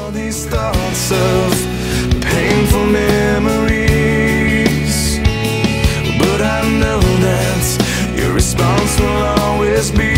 all these thoughts of painful memories, but I know that your response will always be